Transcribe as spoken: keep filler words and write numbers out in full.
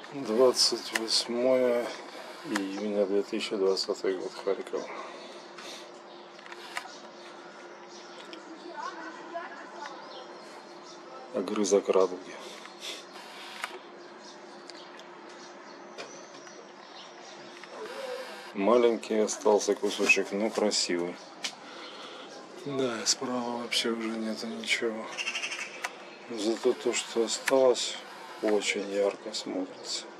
двадцать восьмое июня две тысячи двадцатый год, Харьков. Огрызок радуги. Маленький остался кусочек, но красивый. Да, справа вообще уже нету ничего. Зато то, что осталось, очень ярко смотрится.